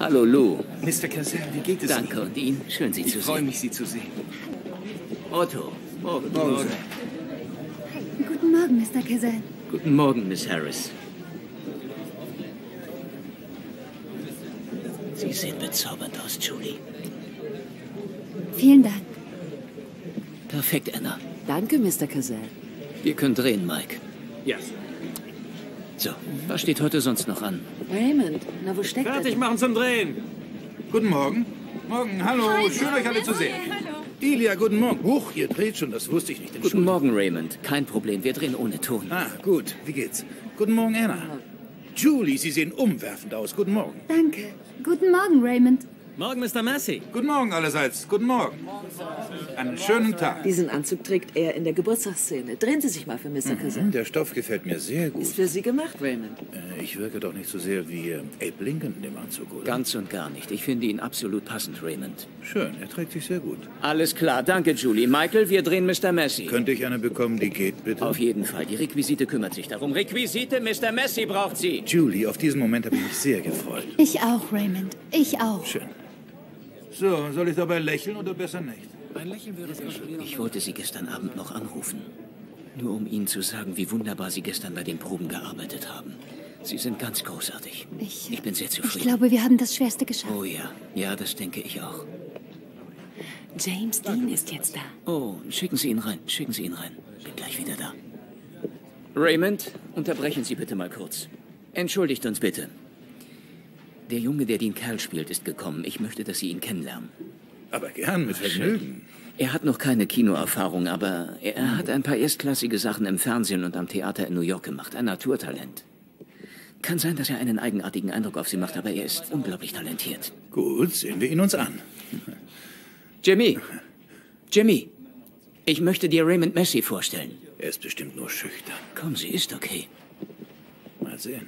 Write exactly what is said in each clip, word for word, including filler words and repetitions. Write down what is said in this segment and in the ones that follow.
Hallo, Lou. Mister Cassell, wie geht es Danke Ihnen? und Ihnen. Schön, Sie Ich zu freue sehen. mich, Sie zu sehen. Otto. Morgen. Morgen. Guten Morgen, Mister Cassell. Guten Morgen, Miss Harris. Sie sehen bezaubernd aus, Julie. Vielen Dank. Perfekt, Anna. Danke, Mister Cassell. Wir können drehen, Mike. Ja. So, was steht heute sonst noch an? Raymond, na wo steckt Fertig er? machen zum Drehen. Guten Morgen. Morgen, hallo. Schön, euch alle zu sehen. Ilia, guten Morgen. Huch, ihr dreht schon, das wusste ich nicht. Guten Morgen, Raymond. Kein Problem, wir drehen ohne Ton. Ah, gut. Wie geht's? Guten Morgen, Anna. Julie, Sie sehen umwerfend aus. Guten Morgen. Danke. Guten Morgen, Raymond. Morgen, Mister Massey. Guten Morgen allerseits. Guten Morgen. Einen schönen Tag. Diesen Anzug trägt er in der Geburtstagsszene. Drehen Sie sich mal für Mister Cassell. Der Stoff gefällt mir sehr gut. Ist für Sie gemacht, Raymond. Äh, Ich wirke doch nicht so sehr wie äh, Abe Lincoln in dem Anzug, oder? Ganz und gar nicht. Ich finde ihn absolut passend, Raymond. Schön, er trägt sich sehr gut. Alles klar, danke, Julie. Michael, wir drehen Mister Massey. Könnte ich eine bekommen, die geht, bitte? Auf jeden Fall. Die Requisite kümmert sich darum. Requisite, Mister Massey braucht sie. Julie, auf diesen Moment habe ich mich sehr gefreut. Ich auch, Raymond. Ich auch. Schön. So, soll ich dabei lächeln oder besser nicht? Ein Lächeln würde es Ich wollte Sie gestern Abend noch anrufen. Nur um Ihnen zu sagen, wie wunderbar Sie gestern bei den Proben gearbeitet haben. Sie sind ganz großartig. Ich, Ich bin sehr ich zufrieden. glaube, wir haben das Schwerste geschafft. Oh ja, ja, das denke ich auch. James Dean ist jetzt da. Oh, schicken Sie ihn rein, schicken Sie ihn rein. Bin gleich wieder da. Raymond, unterbrechen Sie bitte mal kurz. Entschuldigt uns bitte. Der Junge, der den Kerl spielt, ist gekommen. Ich möchte, dass Sie ihn kennenlernen. Aber gern, mit Vergnügen. Er hat noch keine Kinoerfahrung, aber er hat ein paar erstklassige Sachen im Fernsehen und am Theater in New York gemacht. Ein Naturtalent. Kann sein, dass er einen eigenartigen Eindruck auf Sie macht, aber er ist unglaublich talentiert. Gut, sehen wir ihn uns an. Jimmy! Jimmy! Ich möchte dir Raymond Massey vorstellen. Er ist bestimmt nur schüchtern. Komm, sie ist okay. Mal sehen.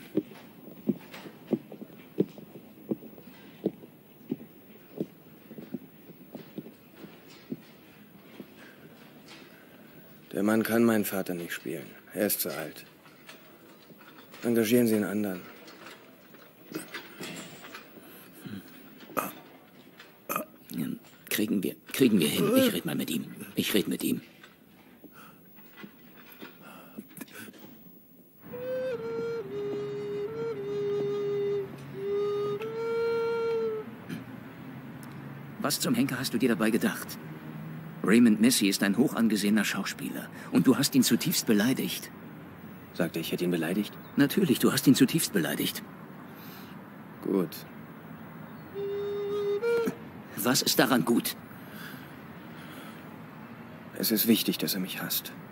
Der Mann kann meinen Vater nicht spielen. Er ist zu alt. Engagieren Sie einen anderen. Kriegen wir, kriegen wir hin. Ich rede mal mit ihm. Ich rede mit ihm. Was zum Henker hast du dir dabei gedacht? Raymond Massey ist ein hochangesehener Schauspieler. Und du hast ihn zutiefst beleidigt. Sagte ich, hätte ihn beleidigt? Natürlich, du hast ihn zutiefst beleidigt. Gut. Was ist daran gut? Es ist wichtig, dass er mich hasst.